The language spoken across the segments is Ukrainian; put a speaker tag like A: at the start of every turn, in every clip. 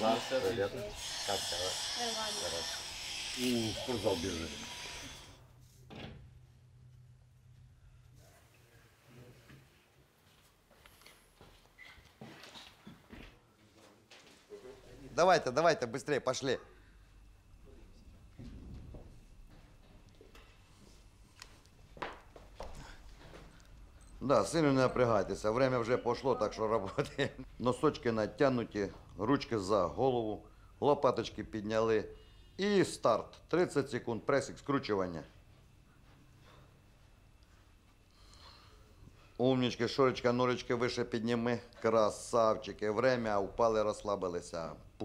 A: Да, привет. Как дела?
B: Нормально.
A: В спортзал бежит.
C: Давайте, быстрее, пошли. Да, сильно не напрягайтеся, время вже пішло, так що роботи. Носочки натягнуті, ручки за голову, лопаточки підняли. І старт. 30 секунд, пресик, скручування. Умнички, шорочка, норочки вище підніми. Красавчики. Время, упали, розслабилися. Пух.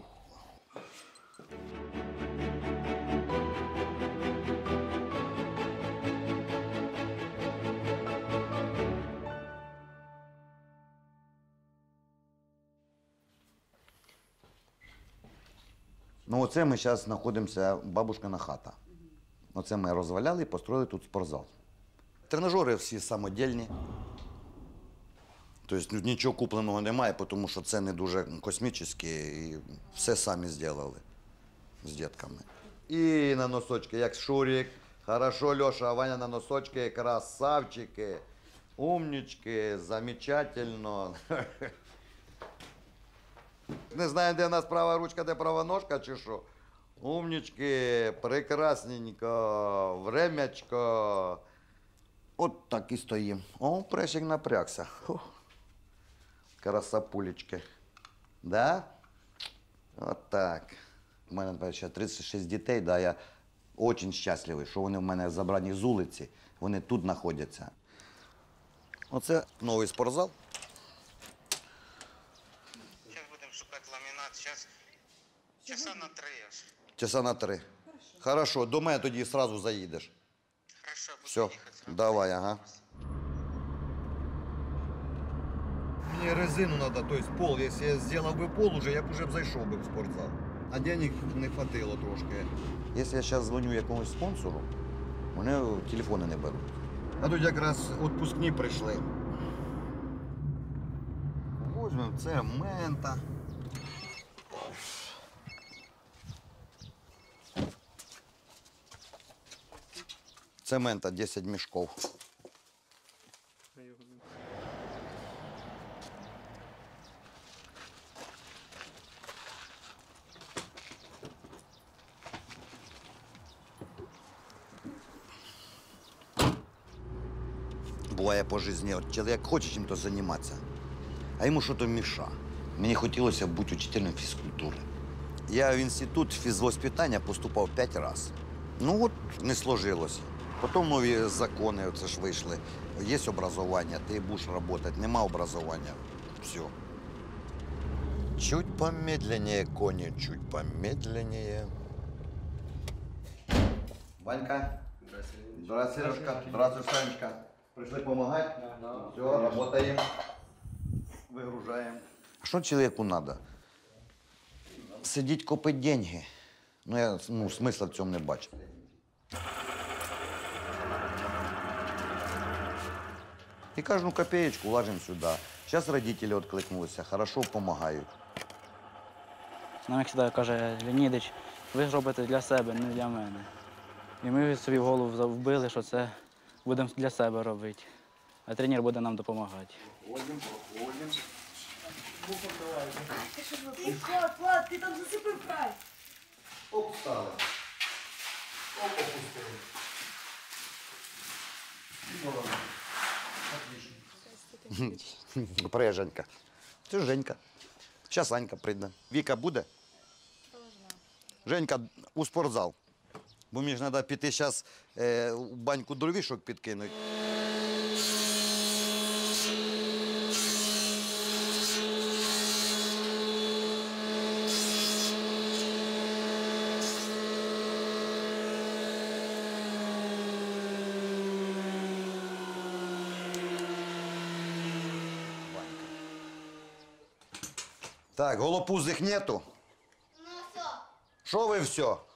C: Ну, оце ми зараз знаходимося, бабушкина хата. Оце ми розваляли і построїли тут спортзал. Тренажери всі самодільні. Тобто нічого купленого немає, тому що це не дуже космічне і все самі зробили з дітками. І на носочки, як Шурик. Хорошо, Льоша, Ваня на носочки, красавчики, умнички, замечательно. Не знаю, де в нас права ручка, де права ножка, чи що. Умнички, прекрасненько, времячко. От так і стоїмо. О, пресик напрягся. Фух. Красапулечки. Да? От так. У мене ще 36 дітей, да, я дуже щасливий, що вони в мене забрані з вулиці, вони тут знаходяться. Оце новий спортзал.
D: Зараз будемо шукати ламінат, зараз часа на 3 аж.
C: Часа на 3. Хорошо, до мене тоді одразу заїдеш.
D: Хорошо, буду
C: Все,
D: їхати.
C: давай, ага. Мне резину надо, то есть пол. Если я сделал бы пол уже, я б уже зайшов би в спортзал. А денег не хватило трошки. Якщо я зараз дзвоню якомусь спонсору, вони телефони не беруть. А тут якраз відпускні прийшли. Возьмемо цемента. Цемента 10 мішків. Буває по житті, от чоловік хоче чим-то займатися, а йому щось мішає. Мені хотілося бути учителем фізкультури. Я в інститут фізвоспитання поступав 5 разів. Ну от не сложилось. Потім нові закони оце ж вийшли. Є образування, ти будеш працювати, нема образування. Все. Чуть помедленнее, коні, чуть помедленнее. Ванька. Здравствуй, Сережка. Здравствуй, Санечка. Пришли помогать? Да. Все, работаем. Выгружаем. Что человеку надо? Сидеть, копить деньги. Ну, я смысла в цьому не бачу. И каждую копеечку ложим сюда. Сейчас родители откликнулись, хорошо помогають.
E: Нам як завжди каже Леонідич, ви ж робите для себе, не для мене. І ми собі в голову вбили, що це будемо для себе робити, а тренер буде нам допомагати.
C: Проходим.
B: Влад, ти там засипив край.
C: Оп, встали. Оп, опустили. Отлично. Привет, Женька. Це Женька. Зараз Анька прийде. Віка буде? Женька, у спортзал. Бо мені ж треба піти зараз в баньку дровішок підкинути. Так, голопузих нету.
F: Ну все.
C: Що ви все?
F: Ось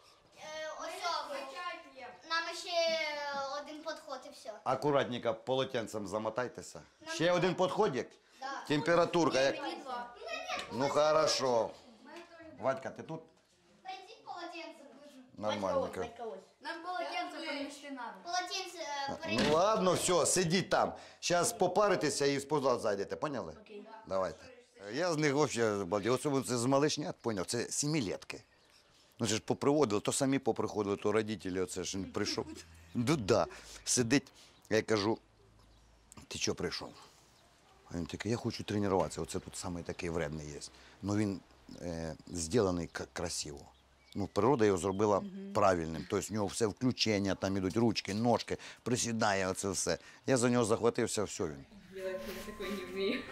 F: нам ще один підход і все.
C: Акуратненько полотенцем замотайтеся. Ще один підходик?
F: Да.
C: Температурка як?
F: Мені 2.
C: Ну хорошо. Вадька, ти тут?
F: Пойди полотенце выжу.
C: Нормальненько.
B: Нам полотенце принести надо.
F: Полотенце
C: Ну ладно, все, сидіть там. Зараз попаритеся і в спортзал зайдете, поняли? Давайте. Я з них взагалі балдію. Особливо це з малишнят, поняв, це сімилетки. Ну це ж поприводили, то самі поприходили, то родителі, оце ж він прийшов. Ну да, сидить, я кажу, ти чого прийшов? А він такий, я хочу тренуватися, оце тут самий такий вредний є. Ну він зроблений красиво. Ну, природа його зробила правильним. Тобто в нього все включення, там ідуть ручки, ножки, присідає, оце все. Я за нього захватився, все він.
G: Я такой не вмію.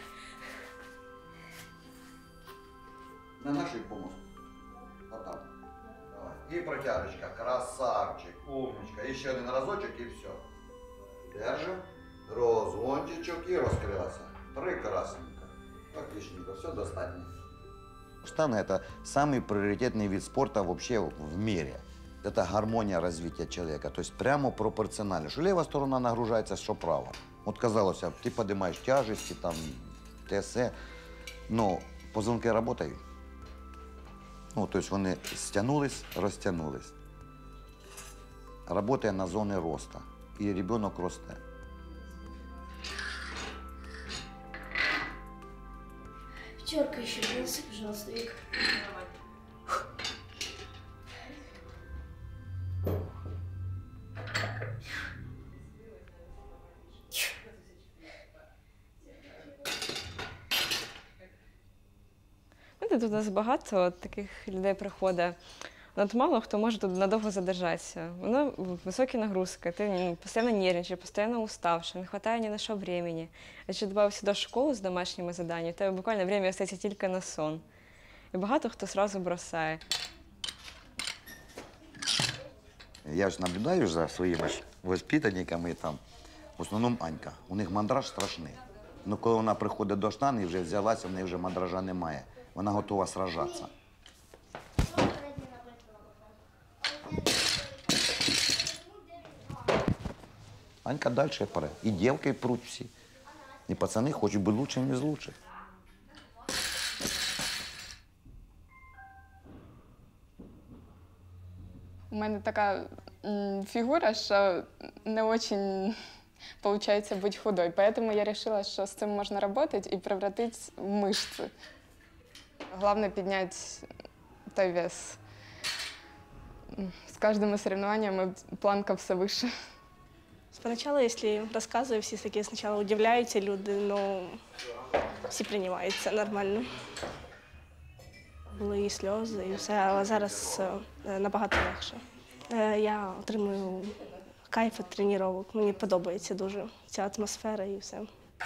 C: На нашій помозку. Отак. Давай. І протяжечка. Красавчик, умничка. І ще один разочок і все. Держим. Розгончичок і розкрилася. Прекрасненько. Отличненько. Все достатньо. Штанга – это самый приоритетный вид спорта вообще в мире. Это гармония развития человека. То есть прямо пропорционально. Что левая сторона нагружается, что права. Вот казалось, ты поднимаешь тяжести, там, ТСЕ, но позвонки работають. Ну, то есть вони стягнулись, розтягнулись. Работає на зоні росту. І ребенок росте.
B: Пятерка еще, принеси, пожалуйста, Вик.
G: Тут у нас багато таких людей приходить. От мало хто може тут надовго задержатися. Воно високі нагрузки, ти постійно нервничаєш, постійно уставший, не вистачає ні на що времени. А ще додав сюди школу з домашніми заданнями, тебе буквально время остається тільки на сон. І багато хто одразу бросає.
C: Я ж наблюдаю за своїми воспитанниками там, в основному Анька. У них мандраж страшний. Ну, коли вона приходить до штани і вже взялася, в неї вже мандража немає. Вона готова сражатися. Анька далі пере. І дівки пруть всі. І пацани хочуть бути лучшими з лучших.
H: У мене така фігура, що не дуже виходить бути худой. Поэтому я вирішила, що з цим можна працювати і превратити в мишці. Головне підняти той вес. С каждым соревнованием планка все выше.
I: Спочатку, якщо розказую, всі такі спочатку удивляються люди, але всі приймаються нормально. Були і сльози, і все, але зараз набагато легше. Я отримую кайф від тренувань, мені подобається дуже ця атмосфера і все.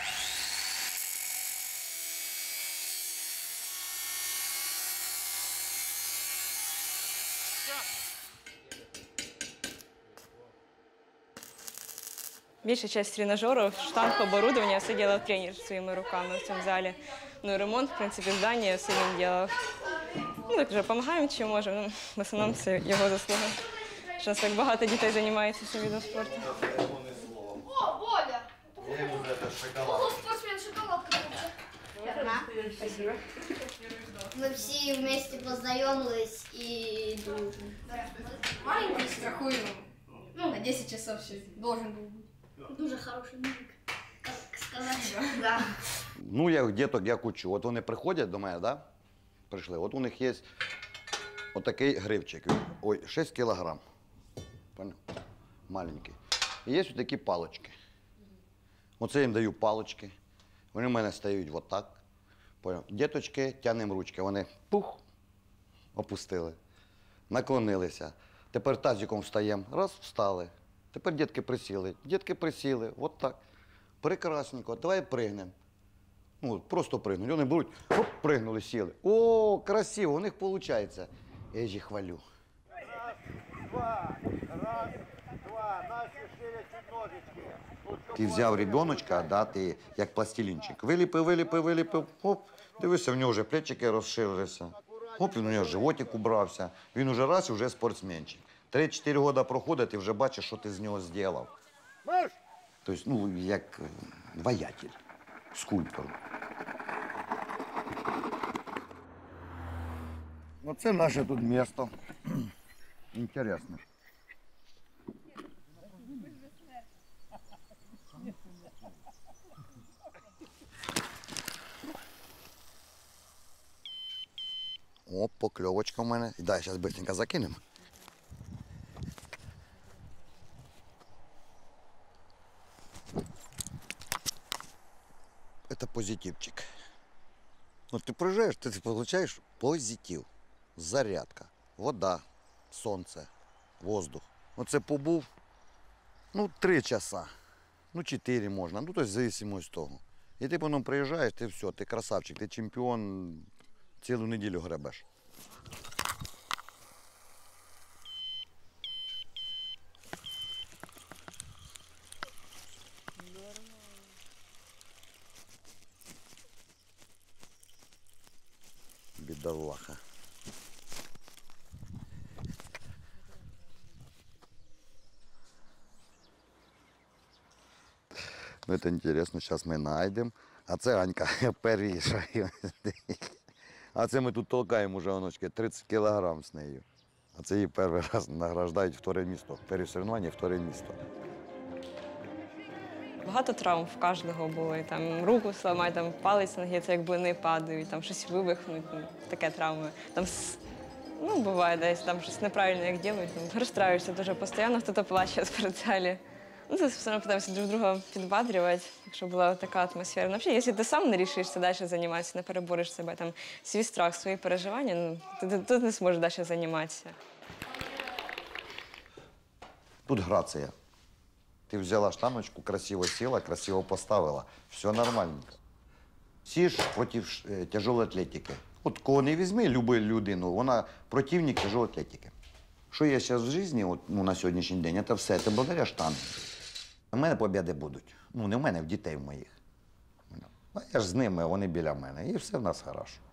G: Більша частина тренажерів, штанг, оборудовання все робив тренер своїми руками в цьому залі. Ну, ремонт, в принципі, здання все він робив. Ну, так вже допомагаємо, чи можемо. Ну, в основному це його заслуга. Що у нас так багато дітей займається цим видом спорту.
F: О, Боля! Ого, спортсмен, шоколадка.
B: Спасибо.
F: Мы все вместе познакомились и дружим.
B: Маленький страхуем. Ну, на 10 часов все должен был быть.
F: Дуже хороший мужик, как сказать.
B: Да.
C: Ну, я діток як учу. От вони приходять до мене, да? Прийшли. От у них є отакий гривчик. Ой, 6 кілограм. Понял? Маленький. І є ось такі палочки. Оце я їм даю палочки. Вони в мене стають отак. Понял? Діточки, тягнемо ручки. Вони пух, опустили. Наклонилися. Тепер тазиком встаємо. Раз, встали. Тепер дітки присіли. Дітки присіли. От так. Прекрасненько. Давай пригнемо. Ну, просто пригнуть. Вони беруть, оп, пригнули, сіли. О, красиво, у них виходить. Я їх хвалю. Ти взяв ребеночка, да, ти як пластилінчик. Виліпив, оп, дивишся, в нього вже плечики розширилися. Оп, він у нього животик убрався. Він уже раз і вже спортсменчик. 3-4 роки проходить, ти вже бачиш, що ти з нього зробив. Тобто, ну, як воятель, скульптор. Оце наше тут місто. Інтересно. О, покльовочка в мене. Дай, зараз быстренько закинемо. Это позитивчик. Ну, ты приезжаешь, ты получаешь позитив. Зарядка, вода, сонце, воздух. Оце побув, 3 часа, 4 можна, тобто в залежності від того. І ти потім приїжджаєш, ти все, ти красавчик, ти чемпіон, цілу неділю гребеш. Бідолаха. Ну, это интересно, сейчас мы найдем. А це Анька перішає. А це ми тут толкаємо уже, оночки, 30 кілограм з нею. А це її перший раз награждають вторе місто. Перше соревнування, вторе місто.
G: Багато травм в кожного було. І там руку сламають, там палець ноги, це як блини падають, там щось вивихнуть, таке травми. Там, буває десь, там щось неправильно як роблять. Розстраюєшся дуже постійно, хтось плаче в спортзалі. Це все одно намагаємося друг друга підбадрювати, якщо була така атмосфера. Ну, взагалі, якщо ти сам не рішишся далі займатися, не перебореш себе, там, свій страх, свої переживання, ти не зможеш далі займатися.
C: Тут грація. Ти взяла штаночку, красиво сіла, красиво поставила. Все нормально. Всі ж проти тяжелої атлетики. От кого не візьми, любу людину, вона противник тяжелої атлетики. Що є зараз в житті, на сьогоднішній день, це все, це благодаря штангам. У мене побіди будуть. Не в мене, в дітей моїх. А я ж з ними, вони біля мене. І все в нас хорошо.